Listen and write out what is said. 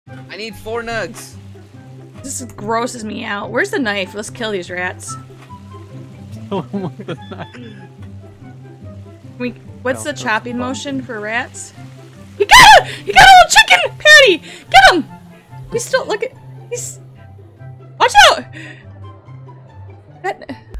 I need 4 nugs. This grosses me out. Where's the knife? Let's kill these rats. What's the chopping motion for rats? He got him! He got a little chicken patty! Get him! He's still, look at, he's, watch out! That,